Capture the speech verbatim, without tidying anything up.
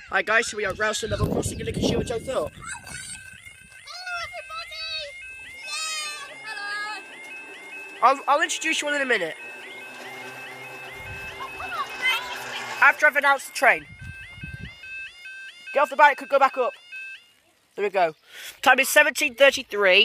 Hi guys, so we are at Rowston level crossing. You look and see what I thought. I'll, I'll introduce you all in a minute. After I've announced the train. Get off the bike, could go back up. There we go. Time is seventeen thirty-three.